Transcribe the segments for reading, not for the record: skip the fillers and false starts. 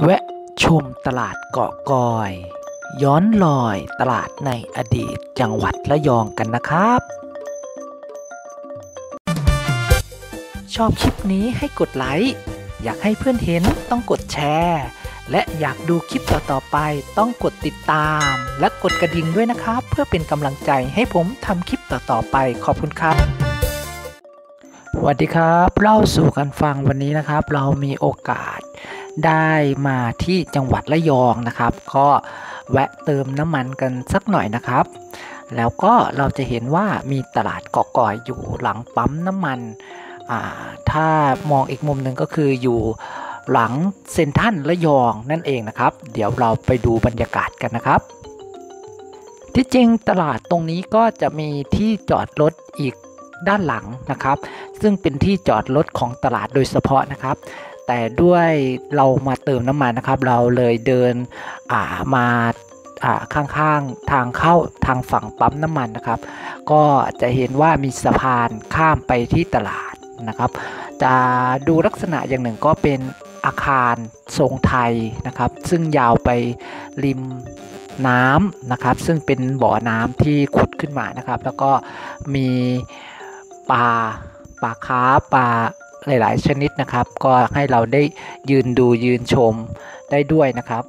แวะชมตลาดเกาะกอย ย้อนรอยตลาดในอดีตจังหวัดระยองกันนะครับ ชอบคลิปนี้ให้กดไลค์อยากให้เพื่อนเห็นต้องกดแชร์และอยากดูคลิปต่อๆไปต้องกดติดตามและกดกระดิ่งด้วยนะครับเพื่อเป็นกำลังใจให้ผมทำคลิปต่อๆไปขอบคุณครับสวัสดีครับเล่าสู่กันฟังวันนี้นะครับเรามีโอกาสได้มาที่จังหวัดระยองนะครับก็แวะเติมน้ำมันกันสักหน่อยนะครับแล้วก็เราจะเห็นว่ามีตลาดเกาะกอยอยู่หลังปั๊มน้ำมันถ้ามองอีกมุมหนึ่งก็คืออยู่หลังเซ็นทรัลระยองนั่นเองนะครับเดี๋ยวเราไปดูบรรยากาศกันนะครับที่จริงตลาดตรงนี้ก็จะมีที่จอดรถอีกด้านหลังนะครับซึ่งเป็นที่จอดรถของตลาดโดยเฉพาะนะครับแต่ด้วยเรามาเติมน้ำมันนะครับเราเลยเดินมาข้างๆทางเข้าทางฝั่งปั๊มน้ำมันนะครับก็จะเห็นว่ามีสะพานข้ามไปที่ตลาดนะครับจะดูลักษณะอย่างหนึ่งก็เป็นอาคารทรงไทยนะครับซึ่งยาวไปริมน้ำนะครับซึ่งเป็นบ่อน้ำที่ขุดขึ้นมานะครับแล้วก็มีปลาคาร์ฟปลาหลายๆชนิดนะครับก็ให้เราได้ยืนดูยืนชมได้ด้วยนะครับ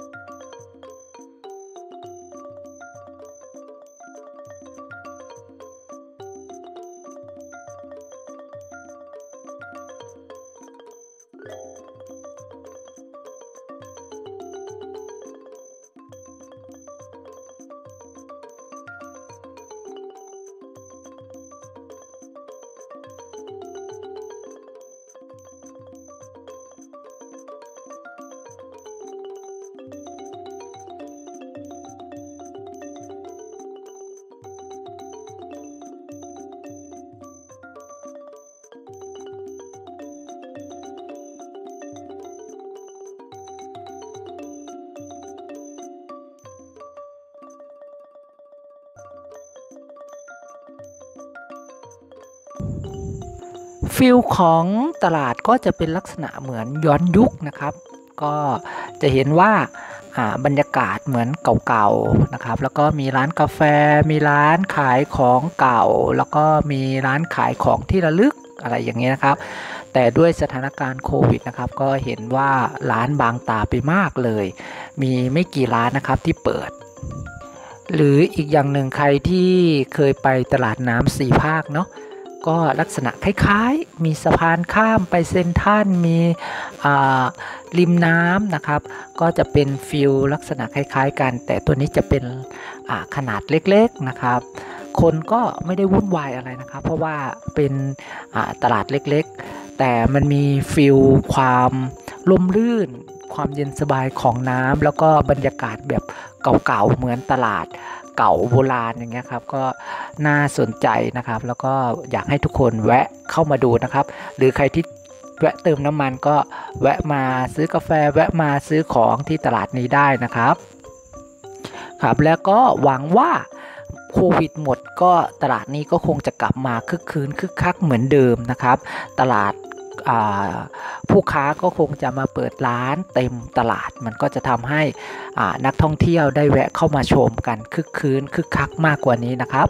ฟิลของตลาดก็จะเป็นลักษณะเหมือนย้อนยุคนะครับก็จะเห็นว่าบรรยากาศเหมือนเก่าๆนะครับแล้วก็มีร้านกาแฟมีร้านขายของเก่าแล้วก็มีร้านขายของที่ระลึกอะไรอย่างเงี้ยนะครับแต่ด้วยสถานการณ์โควิดนะครับก็เห็นว่าร้านบางตาไปมากเลยมีไม่กี่ร้านนะครับที่เปิดหรืออีกอย่างหนึ่งใครที่เคยไปตลาดน้ำสี่ภาคเนาะก็ลักษณะคล้ายๆมีสะพานข้ามไปเซ็นทรัลมีริมน้ำนะครับก็จะเป็นฟิลลักษณะคล้ายๆกันแต่ตัวนี้จะเป็นขนาดเล็กๆนะครับคนก็ไม่ได้วุ่นวายอะไรนะครับเพราะว่าเป็นตลาดเล็กๆแต่มันมีฟิลความร่มรื่นความเย็นสบายของน้ำแล้วก็บรรยากาศแบบเก่าๆเหมือนตลาดเก่าโบราณอย่างเงี้ยครับก็น่าสนใจนะครับแล้วก็อยากให้ทุกคนแวะเข้ามาดูนะครับหรือใครที่แวะเติมน้ำมันก็แวะมาซื้อกาแฟแวะมาซื้อของที่ตลาดนี้ได้นะครับครับแล้วก็หวังว่าโควิดหมดก็ตลาดนี้ก็คงจะกลับมาคึกคืนคึกคักเหมือนเดิมนะครับตลาดผู้ค้าก็คงจะมาเปิดร้านเต็มตลาดมันก็จะทำให้นักท่องเที่ยวได้แวะเข้ามาชมกันคึกคืนคึกคักมากกว่านี้นะครับ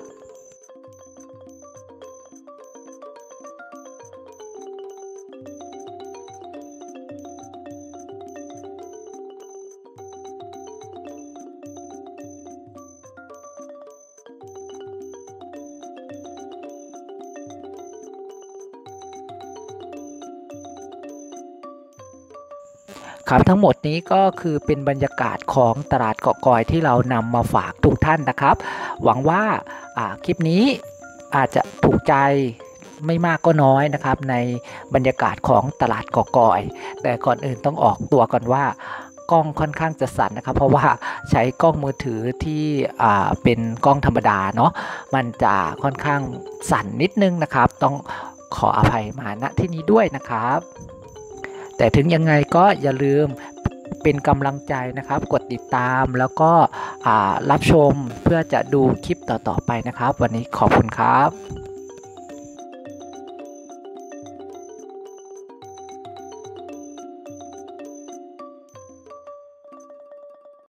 ครับทั้งหมดนี้ก็คือเป็นบรรยากาศของตลาดเกาะกอยที่เรานำมาฝากทุกท่านนะครับหวังว่าคลิปนี้อาจจะถูกใจไม่มากก็น้อยนะครับในบรรยากาศของตลาดเกาะกอยแต่ก่อนอื่นต้องออกตัวก่อนว่ากล้องค่อนข้างจะสั่นนะครับเพราะว่าใช้กล้องมือถือที่เป็นกล้องธรรมดาเนาะมันจะค่อนข้างสั่นนิดนึงนะครับต้องขออภัยมาณที่นี้ด้วยนะครับแต่ถึงยังไงก็อย่าลืมเป็นกำลังใจนะครับกดติดตามแล้วก็รับชมเพื่อจะดูคลิปต่อๆไปนะครับวันนี้ขอบคุณครับ